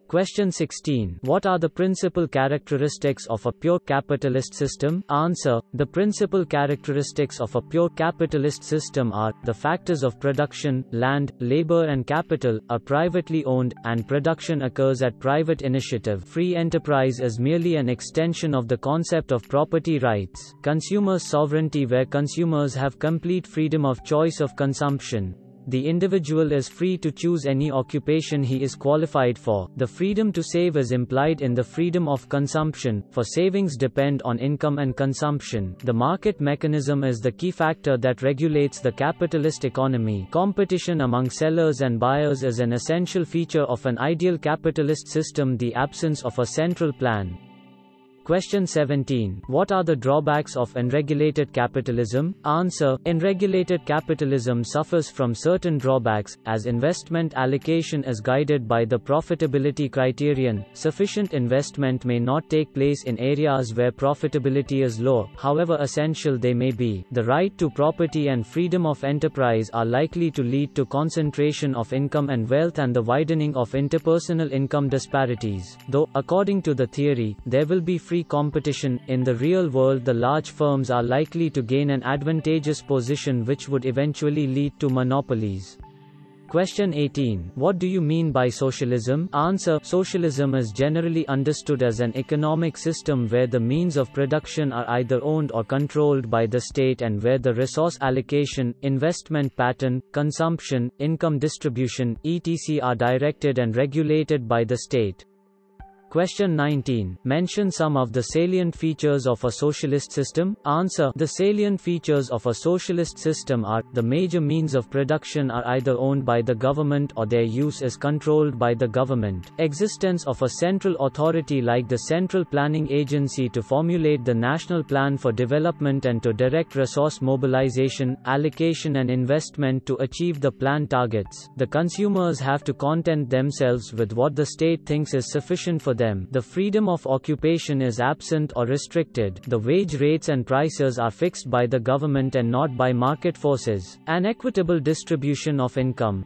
Question 16. What are the principal characteristics of a pure capitalist system? Answer. The principal characteristics of a pure capitalist system are, the factors of production, land, labor and capital, are privately owned, and production occurs at private initiative. Free enterprise is merely an extension of the concept of property rights. Consumers' sovereignty, where consumers have complete freedom of choice of consumption. The individual is free to choose any occupation he is qualified for. The freedom to save is implied in the freedom of consumption, for savings depend on income and consumption. The market mechanism is the key factor that regulates the capitalist economy. Competition among sellers and buyers is an essential feature of an ideal capitalist system. The absence of a central plan. Question 17. What are the drawbacks of unregulated capitalism? Answer. Unregulated capitalism suffers from certain drawbacks, as investment allocation is guided by the profitability criterion. Sufficient investment may not take place in areas where profitability is low, however essential they may be. The right to property and freedom of enterprise are likely to lead to concentration of income and wealth and the widening of interpersonal income disparities. Though, according to the theory, there will be free competition, in the real world the large firms are likely to gain an advantageous position which would eventually lead to monopolies. Question 18. What do you mean by socialism? Answer. Socialism is generally understood as an economic system where the means of production are either owned or controlled by the state and where the resource allocation, investment pattern, consumption, income distribution, etc. are directed and regulated by the state. Question 19. Mention some of the salient features of a socialist system. Answer. The salient features of a socialist system are, the major means of production are either owned by the government or their use is controlled by the government. Existence of a central authority like the Central Planning Agency to formulate the national plan for development and to direct resource mobilization, allocation and investment to achieve the plan targets. The consumers have to content themselves with what the state thinks is sufficient for them. The freedom of occupation is absent or restricted. The wage rates and prices are fixed by the government and not by market forces. An equitable distribution of income.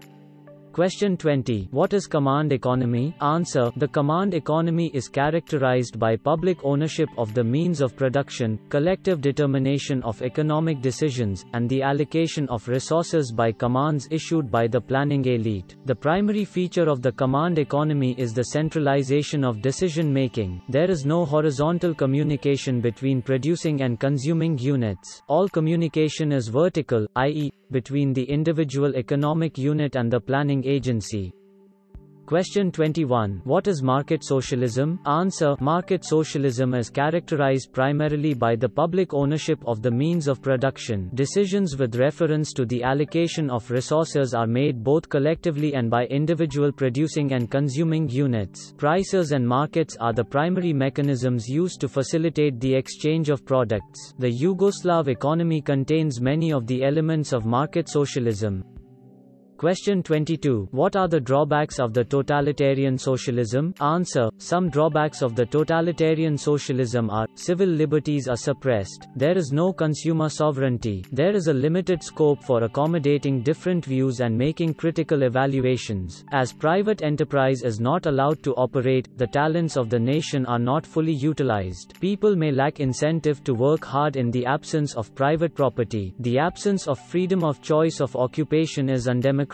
Question 20. What is command economy? Answer. The command economy is characterized by public ownership of the means of production, collective determination of economic decisions, and the allocation of resources by commands issued by the planning elite. The primary feature of the command economy is the centralization of decision-making. There is no horizontal communication between producing and consuming units. All communication is vertical, i.e., between the individual economic unit and the planning agency. Question 21. What is market socialism? Answer. Market socialism is characterized primarily by the public ownership of the means of production. Decisions with reference to the allocation of resources are made both collectively and by individual producing and consuming units. Prices and markets are the primary mechanisms used to facilitate the exchange of products. The Yugoslav economy contains many of the elements of market socialism. Question 22. What are the drawbacks of the totalitarian socialism? Answer. Some drawbacks of the totalitarian socialism are, civil liberties are suppressed, there is no consumer sovereignty, there is a limited scope for accommodating different views and making critical evaluations. As private enterprise is not allowed to operate, the talents of the nation are not fully utilized. People may lack incentive to work hard in the absence of private property. The absence of freedom of choice of occupation is undemocratic.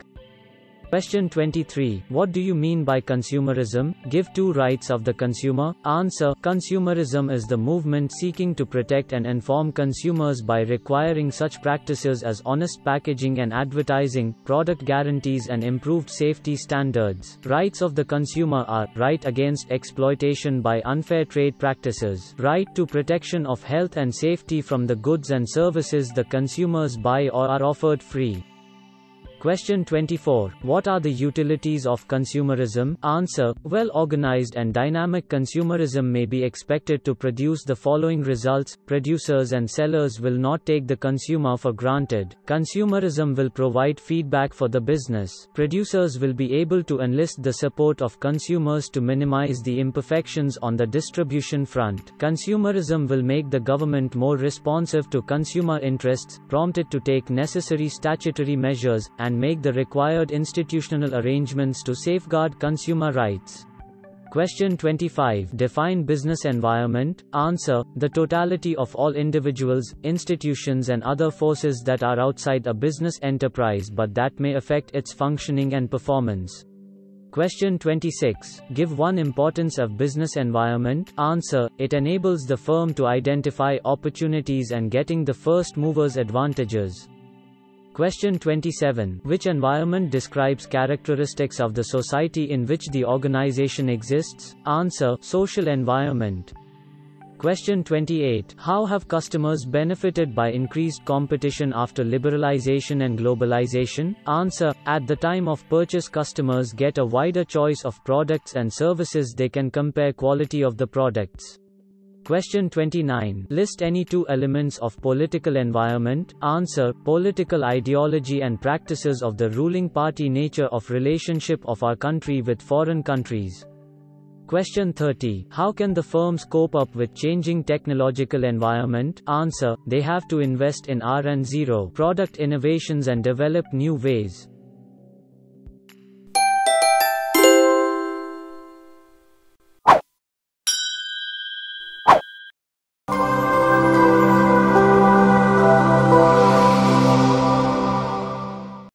Question 23. What do you mean by consumerism? Give two rights of the consumer. Answer. Consumerism is the movement seeking to protect and inform consumers by requiring such practices as honest packaging and advertising, product guarantees and improved safety standards. Rights of the consumer are, right against exploitation by unfair trade practices, right to protection of health and safety from the goods and services the consumers buy or are offered free. Question 24. What are the utilities of consumerism? Answer. Well-organized and dynamic consumerism may be expected to produce the following results. Producers and sellers will not take the consumer for granted. Consumerism will provide feedback for the business. Producers will be able to enlist the support of consumers to minimize the imperfections on the distribution front. Consumerism will make the government more responsive to consumer interests, prompt it to take necessary statutory measures, and and make the required institutional arrangements to safeguard consumer rights. Question 25. Define business environment. Answer: the totality of all individuals, institutions and other forces that are outside a business enterprise but that may affect its functioning and performance. Question 26. Give one importance of business environment. Answer: it enables the firm to identify opportunities and getting the first movers advantages. Question 27. Which environment describes characteristics of the society in which the organization exists? Answer: social environment. Question 28. How have customers benefited by increased competition after liberalization and globalization? Answer: at the time of purchase, customers get a wider choice of products and services. They can compare quality of the products. Question 29. List any two elements of political environment. Answer: political ideology and practices of the ruling party, nature of relationship of our country with foreign countries. Question 30. How can the firms cope up with changing technological environment? Answer: they have to invest in R&D, product innovations and develop new ways.